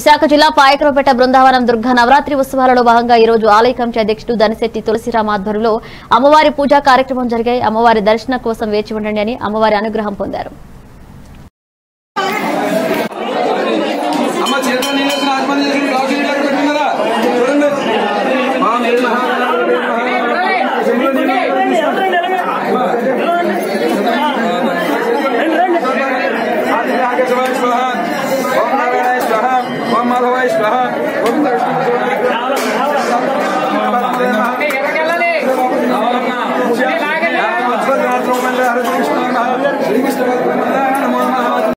విశాఖ జిల్లా పాయకరావుపేట బృందావనం దుర్గా నవరాత్రి ఉత్సవాలలో భాగంగా ఈ రోజు ఆలయ కమిటీ అధ్యక్షుడు దనిశెట్టి తులసిరామ ఆధ్వర్యంలో అమ్మవారి పూజా కార్యక్రమం జరిగాయి. అమ్మవారి దర్శనం కోసం వేచి ఉండండి అని అమ్మవారి అనుగ్రహం పొందారు. श्री कृष्ण